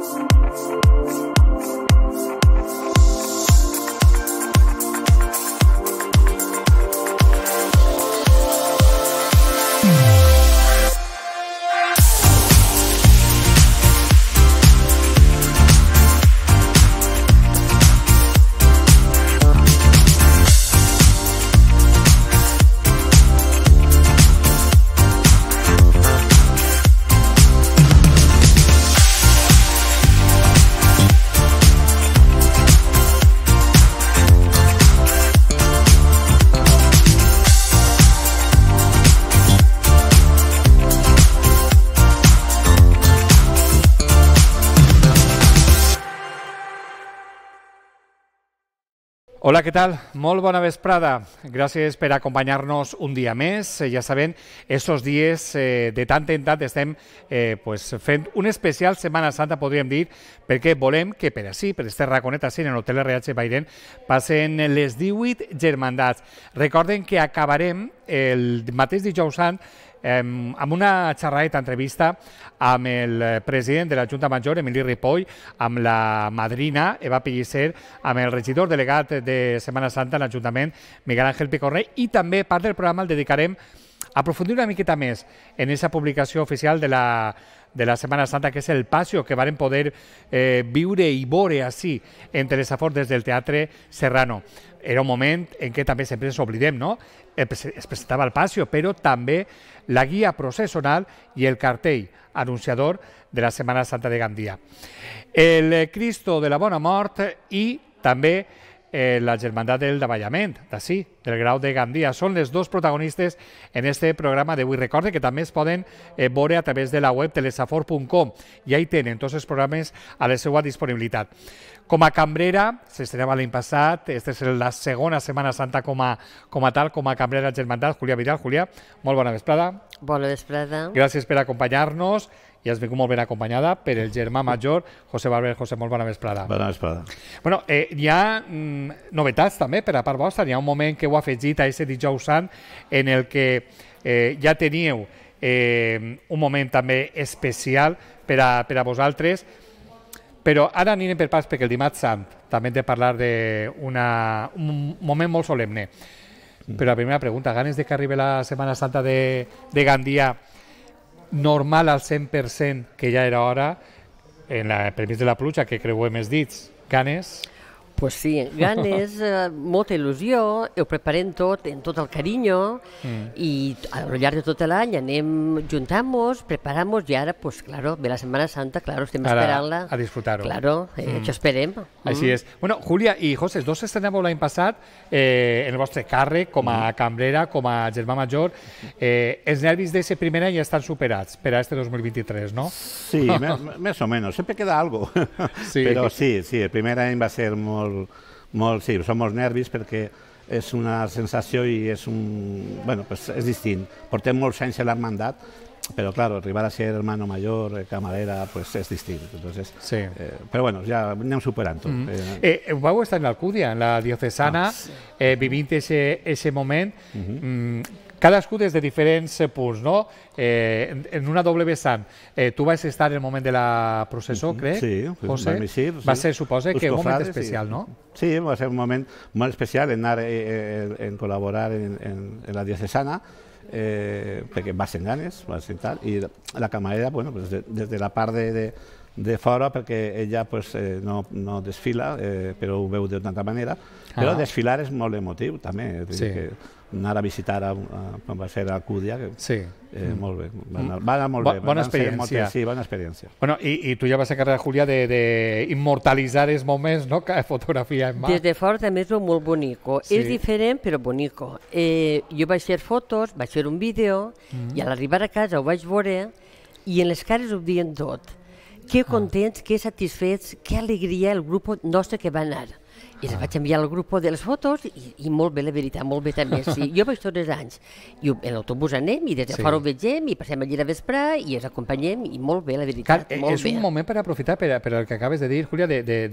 Hola, ¿qué tal? Molt bona vesprada. Gràcies per acompanyar-nos un dia més. Ja saben, estos dies de tant en tant estem fent un especial Setmana Santa, podríem dir, perquè volem que per ací, per este raconet ací, en l'Hotel RH Bairén, passen les 18 germandats. Recorden que acabarem el mateix dijous sant amb una xerradeta entrevista amb el president de la Junta Major, Emili Ripoll, amb la madrina, Eva Pellicer, amb el regidor delegat de Setmana Santa en l'Ajuntament, Miguel Ángel Picorrey, i també part del programa el dedicarem a aprofundir una miqueta més en aquesta publicació oficial de la Setmana Santa, que és el passió que varen poder viure i veure així entre les afors des del Teatre Serrano. Era un moment en què també sempre ens oblidem, no? Es presentava el passió, però també la guia processional i el cartell anunciador de la Setmana Santa de Gandia. El Cristo de la Bona Mort i també la Germandat del Davallament, d'ací, del Grau de Gandia. Són les dos protagonistes en este programa d'avui. Recorde que també es poden veure a través de la web telesafor.com i ahí tenen tots els programes a la seva disponibilitat. Com a cambrera, s'estrenava l'any passat, aquesta és la segona Setmana Santa com a tal, com a cambrera Germandat, Júlia Vidal. Júlia, molt bona vesprada. Bona vesprada. Gràcies per acompanyar-nos. I has vingut molt ben acompanyada per el germà major, José Barber. José, molt bona vesprada. Bona vesprada. Bueno, hi ha novetats també per a part vostra. Hi ha un moment que heu afegit a aquest dijous sant en el que ja teníeu un moment també especial per a vosaltres, però ara anirem per parts perquè el dimarts sant també hem de parlar d'un moment molt solemne. Però la primera pregunta, ganes de que arribi la Setmana Santa de Gandia normal al 100%, que ja era hora, en el permís de la pluja, que creuem els dits, ganes? Pues sí, ganes, molta il·lusió, ho preparem tot, en tot el carinyo, i al llarg de tot l'any anem juntant-nos, preparant-nos, i ara, pues claro, ve la Setmana Santa, claro, estem esperant-la. A disfrutar-ho. Claro, això esperem. Així és. Bueno, Júlia i José, els dos estrenàveu l'any passat en el vostre càrrec, com a cambrera, com a germà major. Els nervis d'aquest primer any ja estan superats per a este 2023, no? Sí, més o menys. Sempre queda algo. Però sí, el primer any va ser molt, sí, som molts nervis perquè és una sensació i és és distint. Portem molts anys a l'hermandat, però clar, arribar a ser hermano mayor, camarera, és distint. Però bueno, ja anem superant tot. Vau estar en l'Alcúdia, en la diocesana, vivint aquest moment. Cadascú des de diferents punts, no? En una doble vessant. Tu vas estar en el moment de la processó, crec? Sí, José. Va ser, suposa, que un moment especial, no? Sí, va ser un moment molt especial en anar en col·laborar en la diocesana, perquè va ser ganes, i la camarera, des de la part de fora, perquè ella no desfila, però ho veu d'una altra manera, però desfilar és molt emotiu també, anar a visitar quan va ser a Alcúdia, molt bé, va anar molt bé. Bona experiència. Sí, bona experiència. I tu ja vas encarregar, Júlia, d'immortalitzar els moments, no?, que fotografia en mà. Des de fora també és molt bonico. És diferent, però bonico. Jo vaig fer fotos, vaig fer un vídeo, i a l'arribar a casa ho vaig veure, i en les cares ho diuen tot. Que contents, que satisfets, que alegria el grup nostre que va anar. I els vaig enviar al grup de les fotos i molt bé, la veritat, molt bé també. Jo vaig tots els anys. I en l'autobús anem i des de fora ho vegem i passem allí a vespre i els acompanyem i molt bé, la veritat, molt bé. És un moment per aprofitar, per el que acabes de dir, Júlia,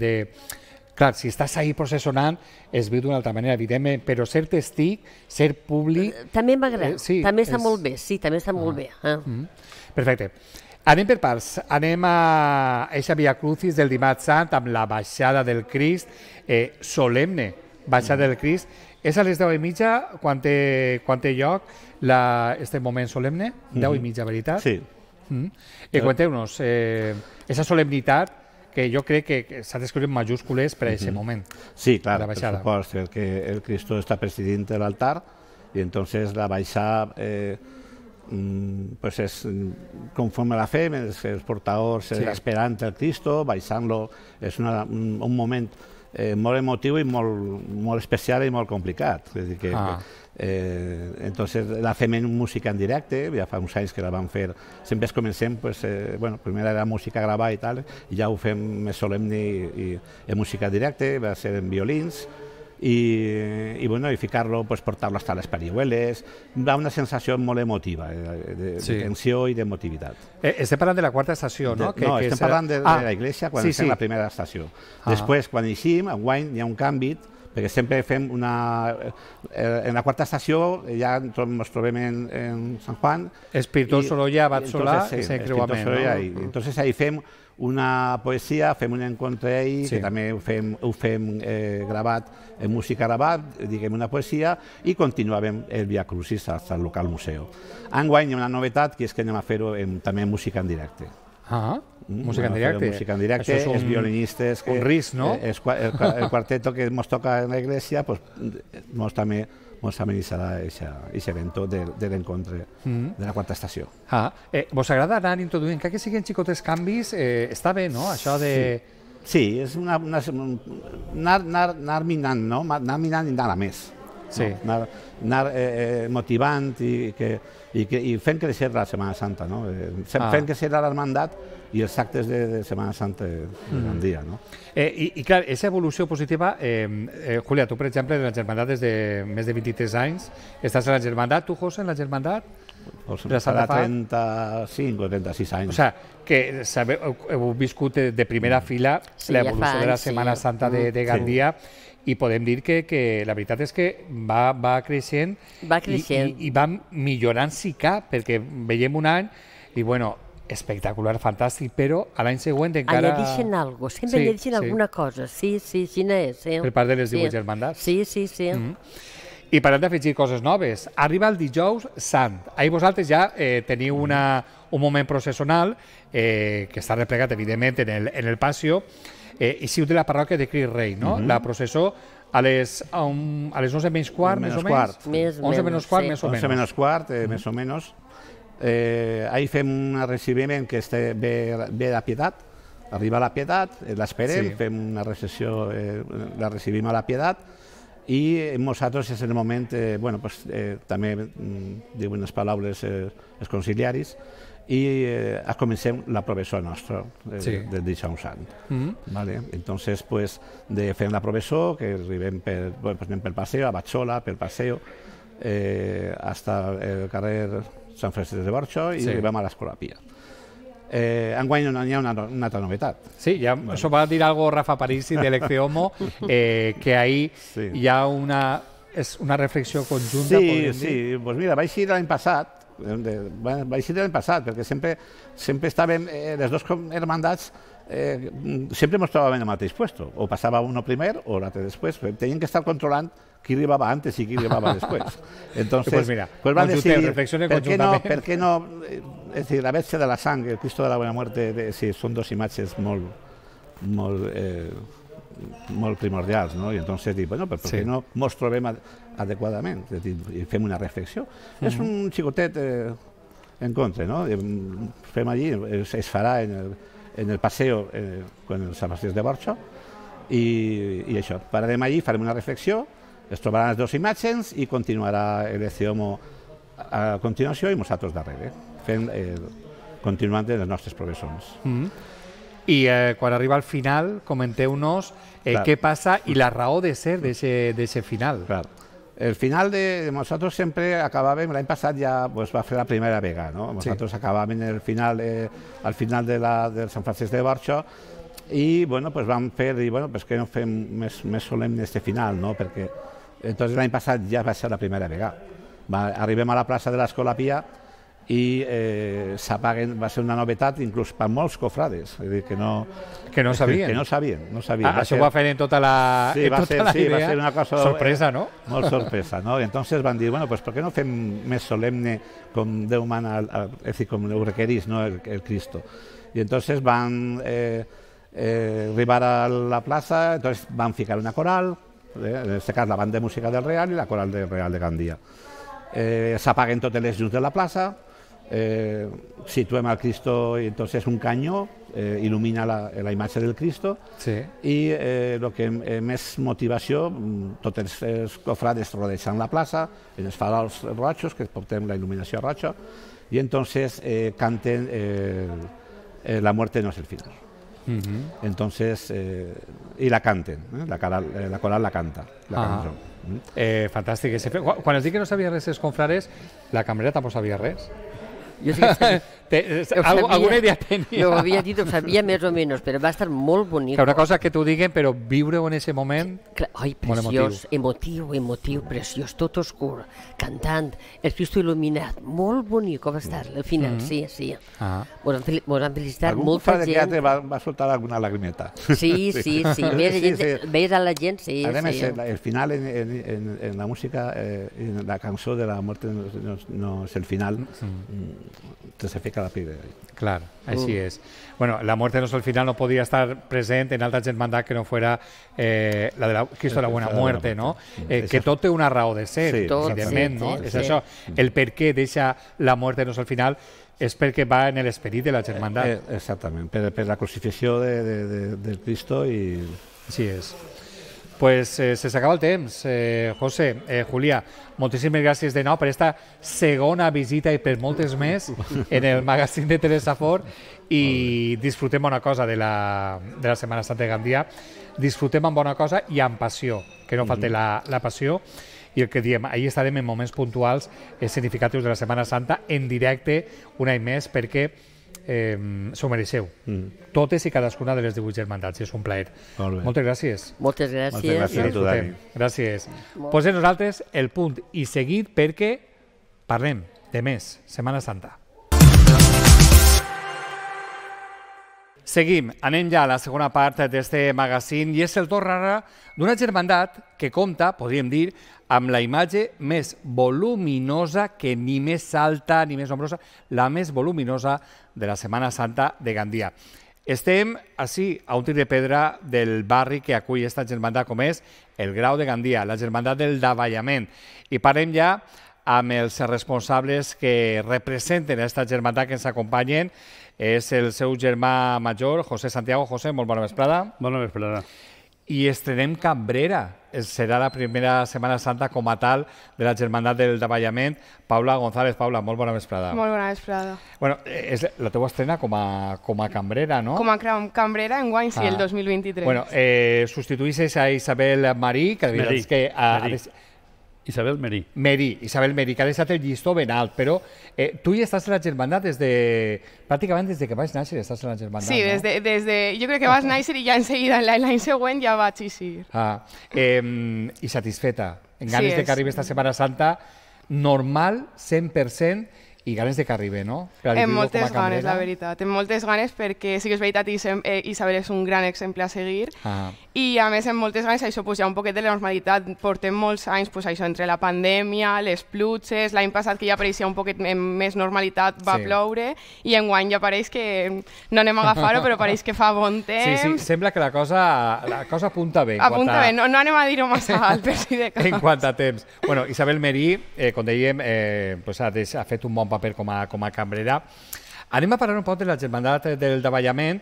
clar, si estàs ahí processonant, es viu d'una altra manera, evidentment, però ser testig, ser públic... També m'agrada, també està molt bé, sí, també està molt bé. Perfecte. Anem per parts. Anem a eixa Via Crucis del dimarts sant amb la baixada del Crist, solemne baixada del Crist. És a les 10:30 quan té lloc este moment solemne? 10:30, veritat? Sí. Conteu-nos, aquesta solemnitat que jo crec que s'ha d'escriure en majúscules per a aquest moment. Sí, clar, la por baixada. supuesto, porque el Cristo está presidiendo el altar y entonces la baixada pues es conforme a la fe, els portadors Sí. esperant el Cristo, baixant-lo, és un moment molt emotiu i molt especial i molt complicat. És a dir que, entonces la fem en música en directe, ja fa uns anys que la vam fer, sempre comencem, pues, bueno, primer era música gravada i tal, i ja ho fem més solemne i en música en directe, va ser en violins, i bueno, i ficar-lo, pues, portar-lo hasta les parihueles, da una sensació molt emotiva, de tensió i d'emotivitat. Estem parlant de la quarta estació, no? No, estem parlant de la iglesia quan fem la primera estació. Després, quan eixim, enguany hi ha un canvi, perquè sempre fem en la quarta estació ja ens trobem en Sant Juan. Espíritu Sorolla, Abat Solà i Sant Creuament. Entonces ahí fem una poesia, fem un encontre ahí, que també ho fem gravat en música gravat, diguem una poesia, i continuàvem el Via Crucis fins al local museu. Enguany hi ha una novetat, que és que anem a fer-ho també en música en directe. Música en directe. Música en directe, els violinistes... Un risc, no? El quarteto que ens toca en la iglesia, pues, també ens amenitzarà aquest event de l'encontre de la quarta estació. Vos agrada anar introduint, que siguin xicotes canvis, està bé, no?, això de... Sí, és anar minant, no? Anar minant i anar a més. Anar motivant i fent créixer la Setmana Santa, no? Fent créixer l'hermandat i els actes de Setmana Santa d'un dia, no? I clar, aquesta evolució positiva, Julia, tu per exemple en la Germandat des de més de 23 anys, estàs a la Germandat, tu José, en la Germandat? Farà 35 o 36 anys. O sigui, que heu viscut de primera fila l'evolució de la Setmana Santa de Gandia, i podem dir que la veritat és que va creixent i va millorant si cap, perquè veiem un any i bueno, espectacular, fantàstic, però a l'any següent encara... Añadixen algo, sempre añadixen alguna cosa, sí, quina és. Per part de les 18 germandats. Sí. I parlant d'afegir coses noves, arriba el dijous sant. Ahir vosaltres ja teniu un moment processional que està replegat, evidentment, en el patio, i siu de la parròquia de Crist Rei, no? La processó a les 11 menys quart, més o menys? 11 menys quart, més o menys. 11 menys quart, més o menys. Ahir fem un recibiment que ve de Pietat, arriba a la Pietat, l'esperem, fem una recepció, la recibim a la Pietat, i nosaltres és el moment, també diuen les paraules els conciliaris, i comencem la professó nostra del dijous sant. Entonces, fem la professó, que arribem pel Paseo, a Batxola, pel Paseo, hasta el carrer Sant Francesc de Borxo, i arribem a l'Escola Pia. Enguany hi ha una altra novetat. Sí, això va dir algo Rafa Parisi de Lecceomo, que ahí hi ha una reflexió conjunta. Sí, doncs mira, vaig ir l'any passat, perquè sempre estàvem, les dues hermandats, sempre ens trobàvem en el mateix puesto, o passava uno primer o l'altre després, tenien que estar controlant qui arribava antes i qui arribava després. Entonces, pues van decidir, per què no, és dir, la Verge de la Sang, el Cristo de la Buena Muerte, són dos imatges molt primordials, no? I entonces dic, bueno, per què no ens trobem adequadament? És dir, i fem una reflexió. És un xicotet encontre, no? Fem allí, es farà en el paseo con el Sant Francesc de Borxo, i això, pararem allí, farem una reflexió, es trobaran les dues imatges i continuarà el Ecceomo a continuació i nosaltres darrere, continuant les nostres professons. I quan arriba al final, comenteu-nos què passa i la raó de ser d'aquest final. El final de nosaltres sempre acabàvem, l'any passat ja va fer la primera vegada, no? Nosaltres acabàvem al final del Sant Francesc de Borxo i vam fer, que no fem més solemne este final, no? Perquè l'any passat ja va ser la primera vegada. Arribem a la plaça de l'Escola Pia i s'apaguen, va ser una novetat inclús per molts cofrades, és a dir, que no sabien. Que no sabien. Això ho va fer en tota la va ser una cosa sorpresa, ¿no? Molt sorpresa, ¿no? Y entonces van a decir, bueno, pues ¿por qué no fem més solemne com Déu mana, es decir, com ho requerís, ¿no? el Cristo? Y entonces van arribar a la plaça, entonces van ficar una coral, en este cas la banda de música del Real i la coral del Real de Gandia. S'apaguen totes les llums de la plaça, situem al Cristo i entonces un canyó il·lumina la imatge del Cristo i el que més motivació, tots els cofrades rodejant la plaça, en els farols rojos, que portem la il·luminació roja, i entonces canten La muerte no es el final. Entonces, y la canten, la coral la canta, la cançó. Fantàstic. Quan es diu que no sabia res els confrares, la cambrera tampoc sabia res. Jo sí que alguna idea tenia. Ho havia dit, ho sabia més o menys, però va estar molt bonic. Que una cosa que t'ho diguen, però viure-ho en aquest moment... Ai, preciós, emotiu, preciós, tot oscur, cantant, el Cristo il·luminat, molt bonic va estar, al final, sí. Mos han felicitat molta gent. Algun teatre va soltar alguna lagrimeta. Sí, veies a la gent, sí. A més, el final en la música, en la cançó de La muerte no es el final, se fica la piel. Clar, així és. Bueno, La muerte no es el final no podia estar present en altra germandat que no fuera la de Cristo de la Buena Muerte, no? Que tot té una raó de ser, evidentment, no? És això, el per què deixa La muerte no es el final és perquè va en l'esperit de la germandat. Exactament, per la crucifixió del Cristo i... Així és. Pues se s'acaba el temps. José, Julià, moltíssimes gràcies de nou per aquesta segona visita i per moltes més en el magazín de Teresa Fort i disfrutem bona cosa de la Setmana Santa de Gandia. Disfrutem amb bona cosa i amb passió, que no falte la passió. I el que diem, ahir estarem en moments puntuals significatius de la Setmana Santa en directe un any més perquè s'ho mereixeu. Totes i cadascuna de les 18 germandats. És un plaer. Moltes gràcies. Moltes gràcies a tu, Dani. Gràcies. Posem nosaltres el punt i seguit perquè parlem de més Setmana Santa. Seguim, anem ja a la segona part d'este magazín i és el torn ara d'una germandat que compta, podríem dir, amb la imatge més voluminosa, que ni més alta ni més nombrosa, la més voluminosa de la Setmana Santa de Gandia. Estem així, a un tir de pedra del barri que acull esta germandat, com és el Grau de Gandia, la germandat del Davallament. I parlem ja amb els responsables que representen aquesta germandat que ens acompanyen. És el seu germà major, José Santiago. José, molt bona vesprada. Bona vesprada. I estrenem Cambrera. Serà la primera Setmana Santa com a tal de la germandat del Davallament. Paula González. Paula, molt bona vesprada. Molt bona vesprada. Bueno, és la teva estrena com a cambrera, no? Com a cambrera en guany, sí, el 2023. Bueno, substituïssis a Isabel Marí, que de veritat que... Isabel Merí. Isabel Merí, que ha deixat el llistó ben alt, però tu ja estàs en la germandat pràcticament des que vaig néixer, estàs en la germandat, sí, no? Sí, jo crec que vas néixer i ja en seguida, l'any següent ja vaig eixir. I satisfeta, en ganes de que arribi esta Setmana Santa, normal, 100%, i ganes de que arribi, no? En moltes ganes, la veritat. En moltes ganes perquè sí que és veritat Isabel és un gran exemple a seguir i a més en moltes ganes això hi ha un poquet de la normalitat. Portem molts anys això entre la pandèmia, les pluges, l'any passat que ja apareixia un poquet més normalitat va ploure i enguany ja pareix que no anem a agafar-ho però pareix que fa bon temps. Sí, sembla que la cosa apunta bé. Apunta bé, no anem a dir-ho massa alt per si de cas. En quant a temps. Bueno, Isabel Merí, com dèiem, ha fet un bon paper com a cambrera. Anem a parlar un poc de la germandat del Davallament.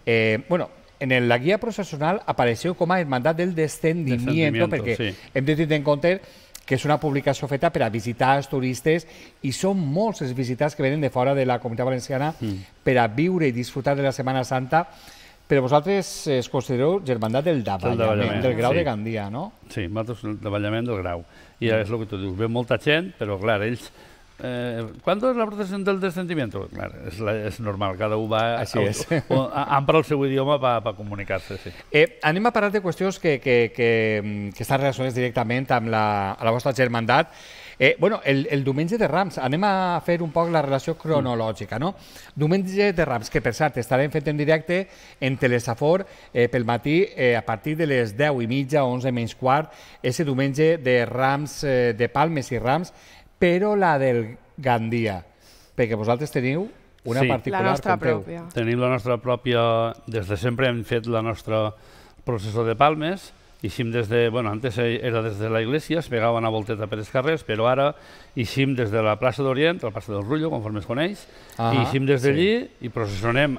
En la guia processional apareixeu com a hermandat del Descendimiento, perquè hem de tenir en compte que és una publicació feta per a visitar els turistes i són molts els visitants que venen de fora de la Comunitat Valenciana per a viure i disfrutar de la Setmana Santa. Però vosaltres es considereu germandat del Davallament, del Grau de Gandia, no? Sí, nosaltres el Davallament del Grau. I és el que tu dius, ve molta gent, però clar, ells... ¿Cuándo es la procesión del descendimiento? Claro, es normal, cada uno va ampra el seu idioma para comunicar-se. Sí. Anem a parlar de qüestions que estan relacionades directament amb la vostra germandat. Bueno, el diumenge de Rams, anem a fer un poc la relació cronològica, no? Diumenge de Rams, que per cert estarem fent en directe en Telesafor pel matí a partir de les 10:30, 11 menys quart, ese diumenge de Rams, de Palmes i Rams, però la del Gandia, perquè vosaltres teniu una particular. La nostra pròpia. Tenim la nostra pròpia, des de sempre hem fet la nostra processó de Palmes, eixim des de, bueno, antes era des de la iglesia, es pegava una volteta per els carrers, però ara eixim des de la plaça d'Orient, la plaça del Rullo, conforme es coneix, i eixim des d'allí i processionem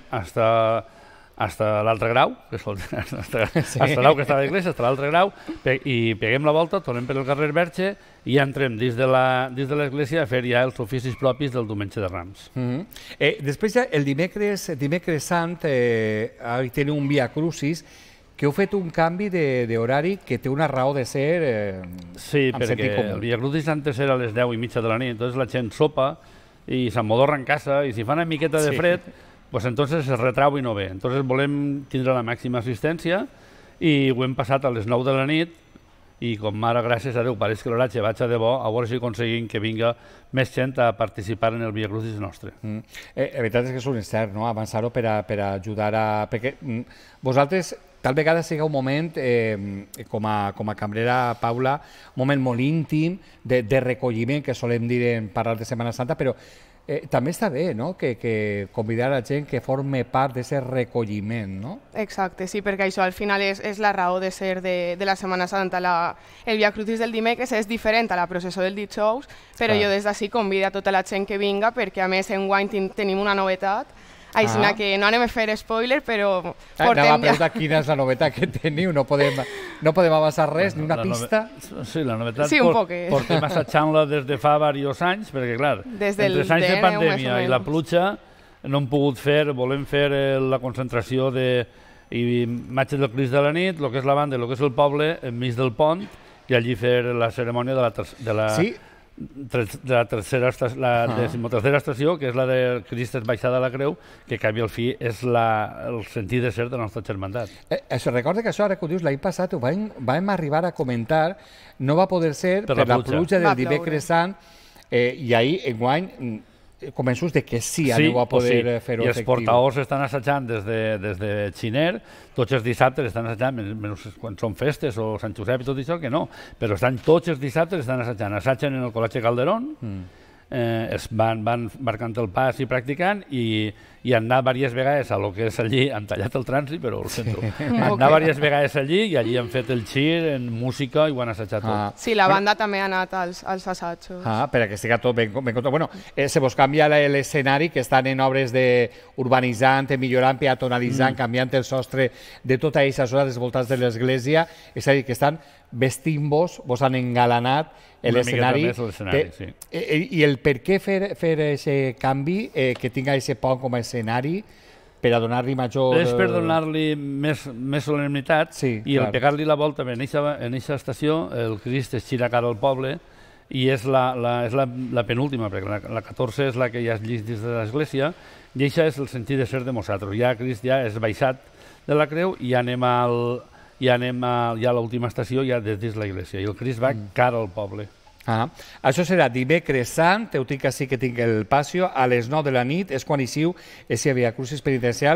hasta l'altre grau, hasta l'au que està a l'església, hasta l'altre grau, i peguem la volta, tornem per el carrer Verge i ja entrem dins de l'església a fer ja els oficis propis del diumenge de Rams. Després ja el dimecres sant teniu un Via Crucis, que heu fet un canvi d'horari que té una raó de ser sí, perquè el Via Crucis antes era a les 10:30 de la nit, entonces la gent sopa i s'emmodorra en casa i si fa una miqueta de fred, pues entonces es retrau i no ve. Entonces volem tindre la màxima assistència i ho hem passat a les 9 de la nit i com ara, gràcies a Déu, pareix que l'horatge vaig a de bo, a veure si aconseguim que vinga més gent a participar en el Via Crucis nostre. La veritat és que és un encert, no?, avançar-ho per ajudar a... Perquè vosaltres, tal vegada sigui un moment, com a cambrera, Paula, un moment molt íntim, de recolliment, que solem dir en parlar de Setmana Santa, però també està bé, no?, que convidar a la gent que forme part d'aquest recolliment, no? Exacte, sí, perquè això al final és la raó de ser de la Setmana Santa. El Via Crucis del dimecres és diferent a la processó del dijous, però jo des d'ací convido a tota la gent que vinga, perquè a més enguany tenim una novetat, així que no anem a fer spoiler, però portem ja... Anava a quina és la novetat que teniu, no podem avançar res, ni una pista? Sí, la novetat portem assajant-la des de fa diversos anys, perquè clar, entre els anys de pandèmia i la pluja no hem pogut volem fer la concentració de imatges del Crist de la nit, el que és la banda, el que és el poble, enmig del pont, i allí fer la cerimònia de la decimotercera estació, que és la de Crist baixada a la creu, que cap i al fi és el sentit de ser de la nostra germandat. Recorda que això, ara que ho dius, l'any passat ho vam arribar a comentar, no va poder ser per la pluja del dimecres sant, i ahir, enguany, convençuts de que sí aneu a poder fer-ho efectiu. I els portaors estan assajant des de Xiner, tots els dissabtes estan assajant, menys quan són festes o Sant Josep i tot això, que no, però tots els dissabtes estan assajant. Assagen en el Col·legi Calderón, es van marcant el pas i practicant i han anat diverses vegades a lo que és allí, han tallat el trànsit, però ho sento. Han anat diverses vegades allí i allí han fet el xir en música i ho han assajat tot. Sí, la banda també ha anat als assajos. Per a que estigui tot ben controlat. Bueno, se vos canvia l'escenari, que estan en obres d'urbanitzant, millorant, peatonalitzant, canviant el sostre de tota aquesta zona dels voltants de l'església, és a dir, que estan vestint-vos, vos han engalanat l'escenari. I el per què fer aquest canvi, que tinga aquest pont com a escenari, per a donar-li major... És per donar-li més solemnitat i el pegar-li la volta en aquesta estació, el Crist es gira cara al poble i és la penúltima, perquè la 14 és la que ja és llis dins de l'església i això és el sentit de ser de nosaltres. Ja Crist ja és baixat de la creu i ja anem a l'última estació, ja des dins l'església, i el Crist va cara al poble. Això serà dimecres sant, heu dit que sí que tinc el Passió, a les 9 de la nit, és quan eixiu ese Via Crucis penitencial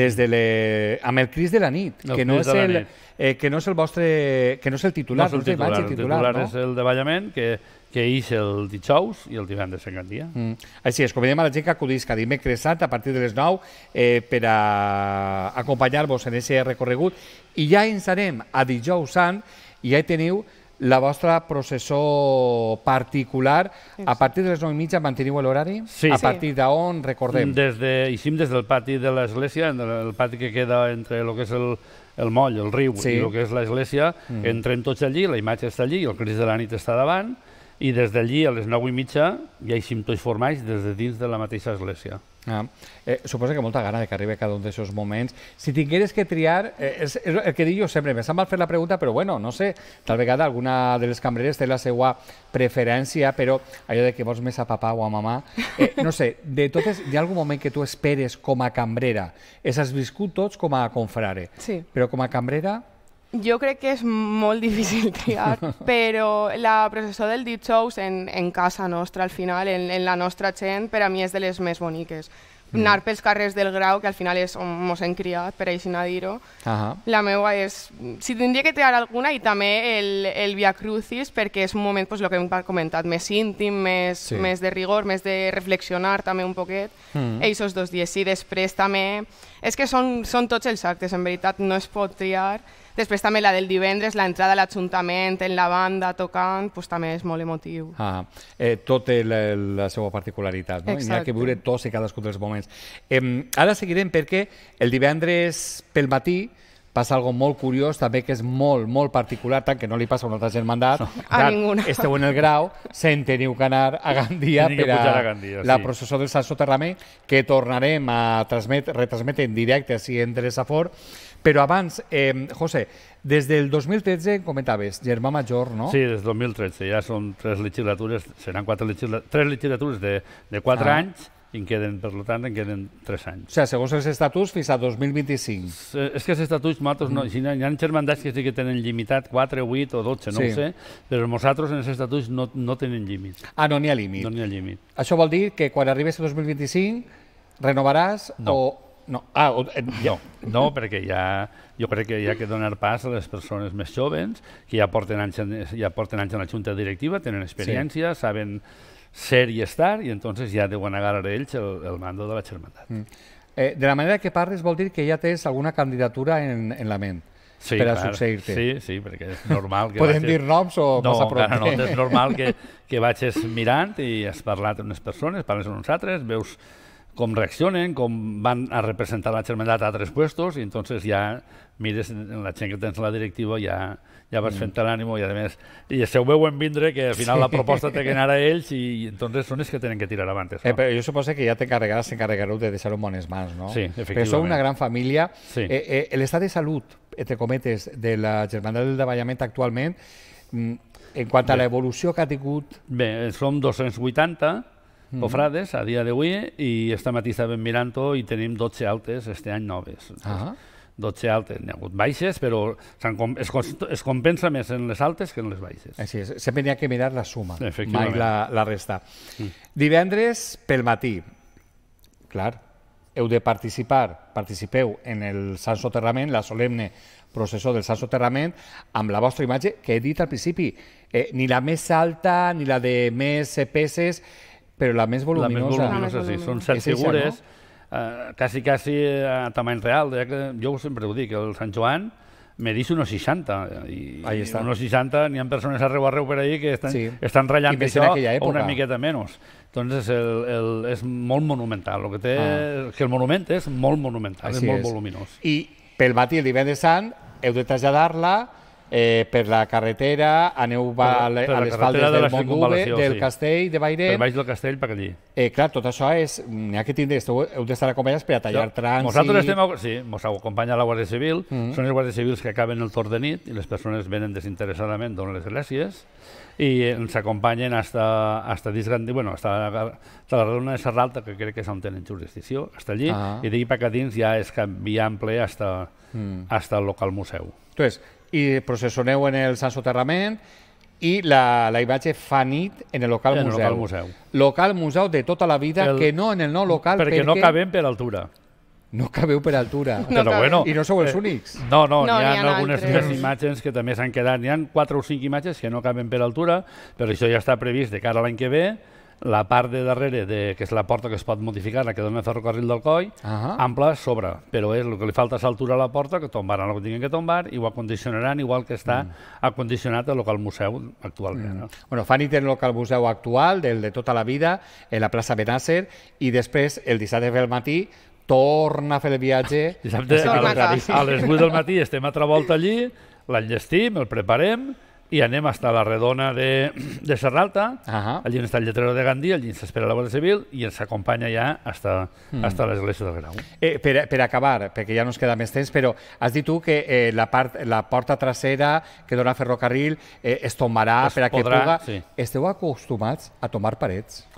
amb el Crist de la nit, que no és el vostre, que no és el titular. No és el titular, és el davallament, que eix el dijous i el divendres en Gandia. Així és, convidem a la gent que acudisca dimecres sant a partir de les 9 per a acompanyar-vos en aquest recorregut, i ja ens anem a dijous sant i ja hi teniu la vostra processó particular. A partir de les 9:30 manteniu l'horari? Sí. A partir d'on, recordem? Eixim des del pati de l'església, el pati que queda entre el que és el moll, el riu, i el que és l'església, entrem tots allí, la imatge està allí, el Crist de la nit està davant, i des d'allí a les 9:30 ja eixim tots formats des de dins de la mateixa església. Suposo que molta gana que arribi cada un d'aquests moments. Si tingueres que triar, és el que dic jo sempre, me sap mal fer la pregunta, però bueno, no sé, tal vegada alguna de les cambreres té la seva preferència, però allò de que vols més a papà o a mamà, no sé, de totes, hi ha algun moment que tu esperes com a cambrera? Has viscut tots com a confrare, però com a cambrera, Jo crec que és molt difícil triar, però la processó del Dijous en casa nostra, al final, en la nostra gent, per a mi és de les més boniques. Anar pels carrers del Grau, que al final és on mos hem criat, per així anar a dir-ho. La meua és... Si tindria que triar alguna, i també el Via Crucis, perquè és un moment, el que hem comentat, més íntim, més de rigor, més de reflexionar també un poquet. Eixos 2 dies. I després també... És que són tots els actes, en veritat, no es pot triar. Després també la del divendres, l'entrada a l'Ajuntament, en la banda tocant, també és molt emotiu. Tot té la seva particularitat, no? N'hi ha que viure tots i cadascun dels moments. Ara seguirem perquè el divendres pel matí passa algo molt curiós, també que és molt, molt particular, tant que no li passa a una altra germandat. A ninguna. Esteu en el Grau, teniu que anar a Gandia per a la processó del Sant Soterrament, que tornarem a retransmetre en directe si entres a fort. Però abans, José, des del 2013 comentaves, germà major, no? Sí, des del 2013, ja són 3 legislatures, seran 3 legislatures de 4 anys, i per tant, en queden 3 anys. O sigui, segons els estatuts, fins a 2025. És que els estatuts, nosaltres, hi ha germandats que sí que tenen limitat 4, 8 o 12, no ho sé, però nosaltres en els estatuts no tenen límit. No n'hi ha límit. No n'hi ha límit. Això vol dir que quan arribes a 2025 renovaràs o... No, perquè jo crec que hi ha que donar pas a les persones més joves, que ja porten anys en la junta directiva, tenen experiència, saben ser i estar, i entonces ja deuen agarrar ells el mando de la germandat. De la manera que parles vol dir que ja tens alguna candidatura en la ment per a succeir-te. Sí, perquè és normal que podem dir noms o passa prop? No, és normal que vagis mirant i has parlat amb unes persones, parles amb uns altres, veus com reaccionen, com van a representar la germandat a altres puestos, i entonces ja mires en la gent que tens a la directiva, ja vas fent l'ànimo, i a més, i se ho veuen vindre, que al final la proposta té que anar a ells, i entonces són els que tenen que tirar avant. Però jo suposo que ja s'encarregareu de deixar-ho en bones mans, no? Sí, efectivament. Però sou una gran família. L'estat de salut, entre cometes, de la germandat del Davallament actualment, en quant a l'evolució que ha tingut... Bé, som 280, cofrades a dia d'avui, i esta matí estàvem mirant-ho i tenim 12 altes este any noves. 12 altes, n'hi ha hagut baixes, però es compensa més en les altes que en les baixes. Així és, sempre n'hi ha que mirar la suma, mai la resta. Divendres pel matí, clar, heu de participeu en el Sant Soterrament, la solemne processó del Sant Soterrament, amb la vostra imatge, que he dit al principi, ni la més alta ni la de més peces, però la més voluminosa. La més voluminosa, sí. Són 7 figures, quasi a tamany real. Jo sempre ho dic, el Sant Joan medeix unos 60. I unos 60 n'hi ha persones arreu per ahir que estan ratllant això una miqueta menys. Entonces és molt monumental. El que té que el monument és molt monumental, és molt voluminós. I pel matí, el divendres sant, heu de traslladar-la per la carretera, aneu a les faldes del Montgube, del Castell, de Bairén... Per baix del Castell, per allí. Clar, tot això n'hi ha que tindre, heu d'estar acompanyats per a tallar trànsit... Nosaltres ens acompanya la Guàrdia Civil, són els guàrdies civils que acaben el torn de nit i les persones venen desinteressadament d'on les esglésies i ens acompanyen fins a la redona de Serralta, que crec que és on tenen jurisdicció, fins allí, i d'allí per dins ja és canvi ample fins al local museu. Entonces, i processoneu en el Sant Soterrament i la imatge fa nit en el local museu. Local museu de tota la vida, que no en el nou local perquè no cabem per altura. No cabeu per altura. I no sou els únics. No, hi ha algunes imatges que també s'han quedat. N'hi ha 4 o 5 imatges que no caben per altura, però això ja està previst de cara a l'any que ve. La part de darrere, que és la porta que es pot modificar, la que dona el ferrocarril del Coll, ampla sobre, però és el que li falta és altura a la porta, que tombaran el que tinguin que tombar i ho acondicionaran igual que està acondicionat el local museu actualment. Bueno, fa nit en el local museu actual, del de tota la vida, en la plaça Benàcer, i després, el dissabte pel matí, torna a fer el viatge... Dissabte a les 8 del matí estem altra volta allí, l'enllestim, el preparem, i anem fins a la redona de Serralta, allí està el lletrero de Gandia, allí ens espera la Guàrdia Civil i ens acompanya ja fins a l'església del Grau. Per acabar, perquè ja no ens queda més temps, però has dit tu que la porta trasera que dona ferrocarril es tombarà per a que puga... Esteu acostumats a tombar parets?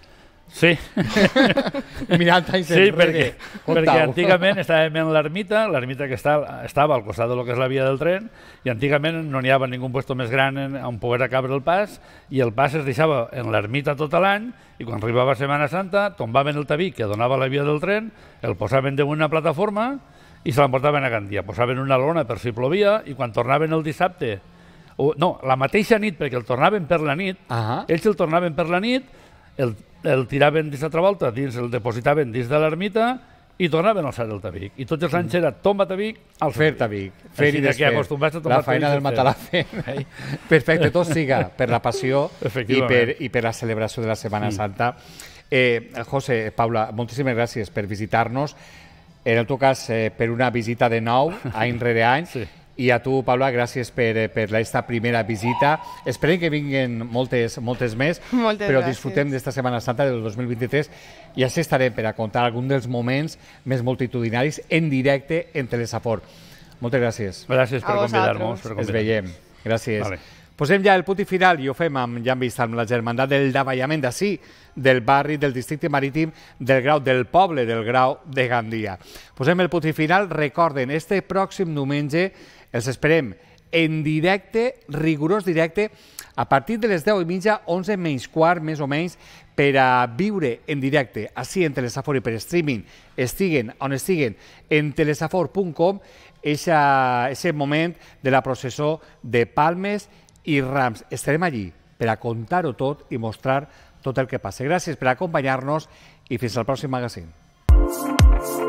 Sí. Mirant anys sí, enrere. perquè antigament estàvem en l'ermita que estava al costat del que és la via del tren, i antigament no n'hi havia ningú puesto més gran on poder acabar el pas, i el pas es deixava en l'ermita tot l'any, i quan arribava Setmana Santa tombaven el tabic que donava la via del tren, el posaven damunt una plataforma i se l'emportaven a Gandia. Posaven una lona per si plovia, i quan tornaven el dissabte, no, la mateixa nit, perquè el tornaven per la nit, ells el tornaven per la nit, el tiraven dins l'altra volta, el depositaven dins de l'ermita i tornaven a alçar el tabic. I tots els anys era tomba tabic, al fer tabic. Fer i desfer. La feina del matalafé. Perfecte, tot siga per la passió i per la celebració de la Setmana Santa. José, Paula, moltíssimes gràcies per visitar-nos. En el teu cas, per una visita de nou, any rere any. I a tu, Paula, gràcies per aquesta primera visita. Esperem que vinguin moltes més, però disfrutem d'esta Setmana Santa del 2023 i així estarem per a contar algun dels moments més multitudinaris en directe en Telesafor. Moltes gràcies. Gràcies per convidar-nos. Ens veiem. Gràcies. Posem ja el punt i final i ho fem amb, ja hem vist, amb la germandat del davallament d'ací, del barri, del districte marítim, del Grau, del poble del Grau de Gandia. Posem el punt i final. Recorden, este pròxim diumenge els esperem en directe, rigorós directe, a partir de les 10:30, 11 menys quart, més o menys, per a viure en directe, així en Telesafor i per streaming, estiguen on estiguen, en telesafor.com, aquest moment de la processó de Palmes i Rams. Estarem allí per a contar-ho tot i mostrar tot el que passa. Gràcies per acompanyar-nos i fins al pròxim magazín.